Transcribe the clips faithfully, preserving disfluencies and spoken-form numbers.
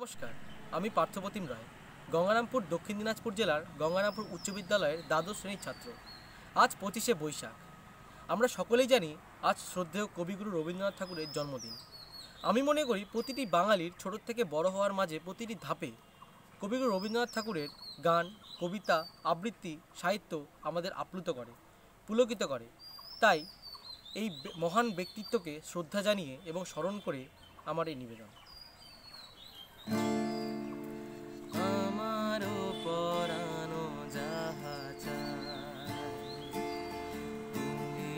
নমস্কার, আমি পার্থপ্রতিম রায়। গঙ্গারামপুর দক্ষিণ দিনাজপুর জেলার গঙ্গারামপুর উচ্চ বিদ্যালয়ের দ্বাদশ শ্রেণীর ছাত্র। আজ পঁচিশে বৈশাখ। আমরা সকলেই জানি আজ শ্রদ্ধেয় কবিগুরু রবীন্দ্রনাথ ঠাকুরের জন্মদিন। আমি মনে করি প্রতিটি বাঙালির ছোট থেকে বড় হওয়ার মাঝে প্রতিটি ধাপে কবিগুরু রবীন্দ্রনাথ ঠাকুরের গান, কবিতা, আবৃত্তি, সাহিত্য আমাদের আপ্লুত করে, পুলকিত করে। তাই এই মহান ব্যক্তিত্বকে শ্রদ্ধা জানিয়ে এবং স্মরণ করে আমার এই নিবেদন। আমারও পরানো যাহা চায় তুমি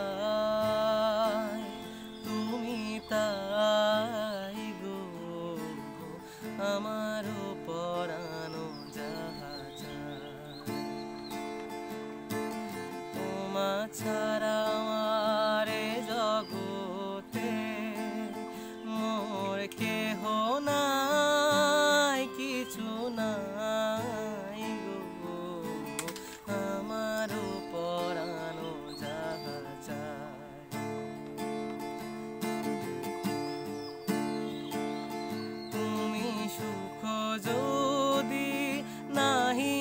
তাই, তুমি তাই গো। আমারও পরানো যাহা চায় তোমা ছাড়া আমার জগতে মোর কেহ নাই, কিছু নাই গো। আমারও পরানো যাহা চায় তুমি সুখ যদি নাহি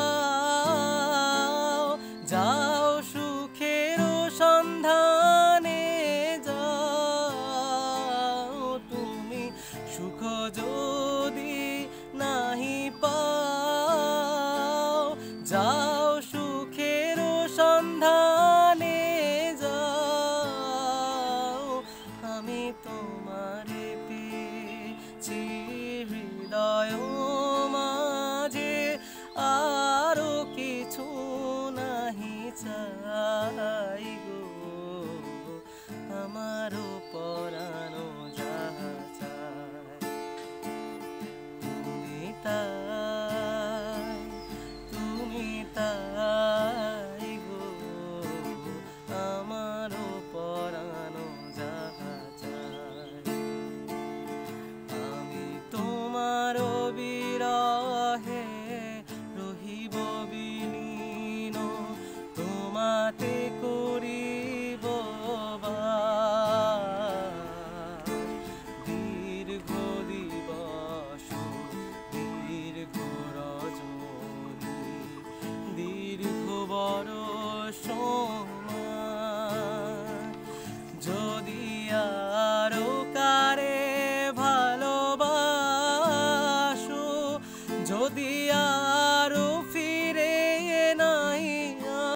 পাও, যাও সুখের সন্ধানে যাও। তুমি সুখ যদি নাহি পাও,